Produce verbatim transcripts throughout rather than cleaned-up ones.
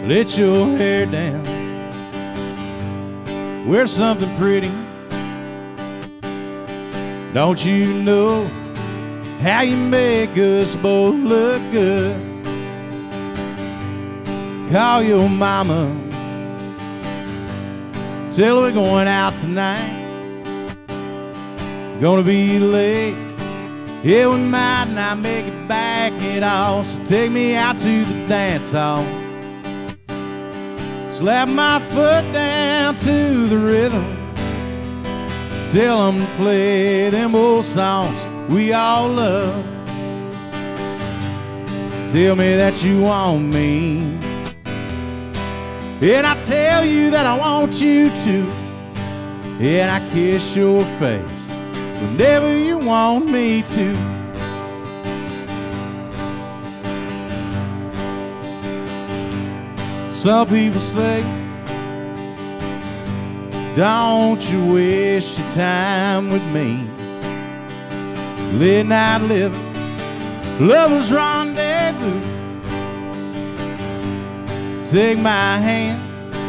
let your hair down, wear something pretty. Don't you know how you make us both look good? Call your mama, tell her we're going out tonight. Gonna be late, yeah, we might not make it back at all. So take me out to the dance hall, slap my foot down to the rhythm, tell them to play them old songs we all love. Tell me that you want me, and I tell you that I want you to, and I kiss your face whenever you want me to. Some people say, don't you waste your time with me. Late night living, lovers rendezvous. Take my hand,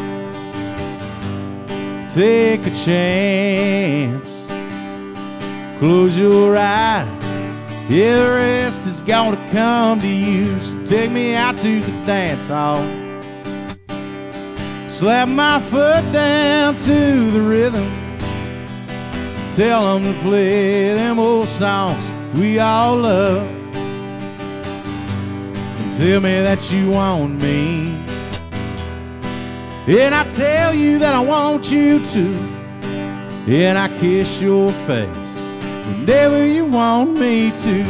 take a chance. Close your eyes, yeah, the rest is gonna come to you. So take me out to the dance hall, slap my foot down to the rhythm, tell them to play them old songs we all love. And tell me that you want me, and I tell you that I want you to, and I kiss your face whenever you want me to.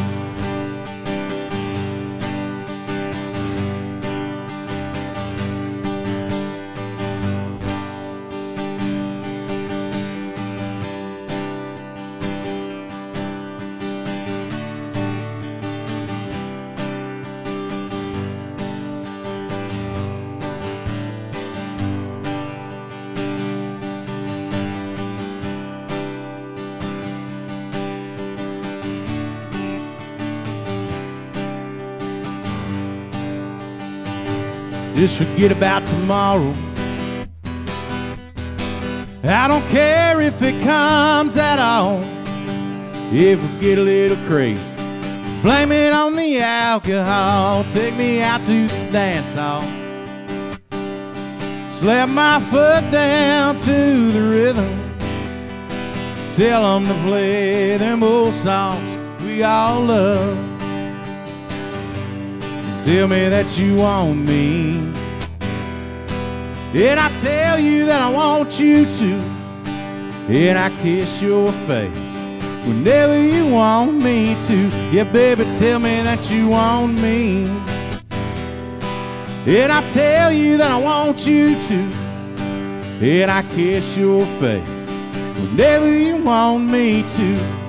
Just forget about tomorrow. I don't care if it comes at all. If we get a little crazy, blame it on the alcohol. Take me out to the dance hall, slap my foot down to the rhythm, tell them to play them old songs we all love. Tell me that you want me, and I tell you that I want you to, and I kiss your face whenever you want me to. Yeah, baby, tell me that you want me, and I tell you that I want you to, and I kiss your face whenever you want me to.